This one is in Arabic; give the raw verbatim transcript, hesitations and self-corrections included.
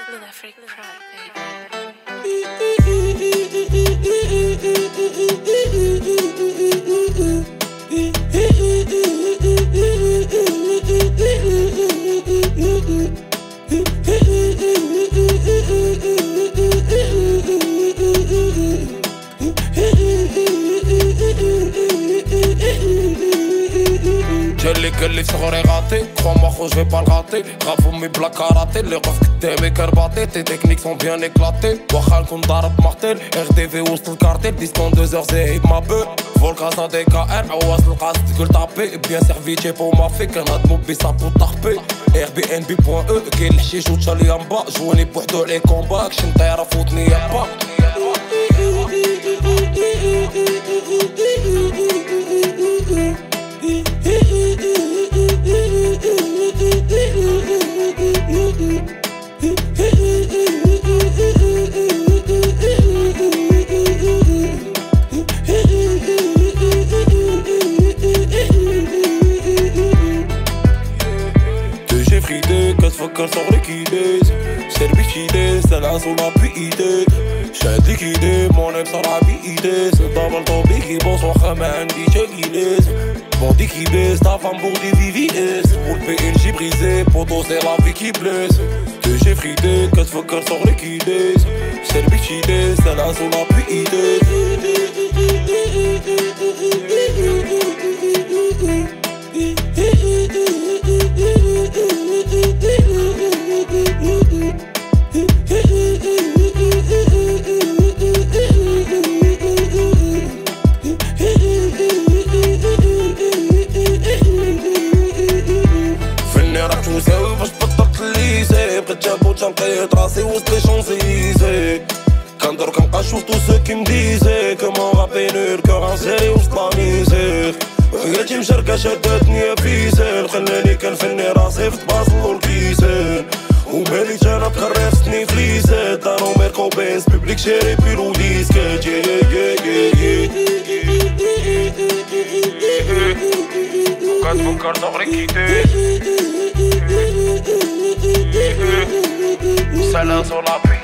جالي قال لي صغري غاطي كخوا ما خو جو با الغاطي غافو مي بلا كاراتي اللي وقف قدامي كرباطي تي تكنيك سون بيان اكلاتي واخا نكون ضارب مقتل ار دي في وسط الكارتيل ديسكون دو زور زايد ما بو فولكا سا دي كا ار عواص القاصد تقول طابي بيان سيرفيتي بو ما في كنهضمو بي سابو طاخبي ار بي ان بي بوان او كاين الحشيش وتشالي يامبا جواني بوحدو عليه كومبا اكشن طايره فوتني يابا تجي فريدي كتفكر صغري كيديز سيربي كيديز تلعس ولا بي ايديك شاد ليك ايدي موني بصراحة بي ايديز دابل طوبي كي بوص واخا ما عندي تاكيليز بوندي كي بيز تا فام بوردي في في اس والبي ان جي بريزي بوطو سي لا في كي بليس تجي فريدي كتفكر صغري كيديز سيربي كيديز تلعس ولا بي ايديك مساوي باش بطلت الليسي بقيت جابو تنقيت راسي وسط لي شونزيزي كندور كنبقى نشوف تو سو كي مديزي كومون غابينور كور سيري وسط لاميزيك وحياتي مشاركة شداتني يا فيسان خلاني كنفني راسي في طباصل والكيسان وبالي انا تخرف سني فليسات دارو ميركو بينس بيبليك شاري بيرو ديسكات يا يا يا يا كتفكر صغري كيدير سلام صلابي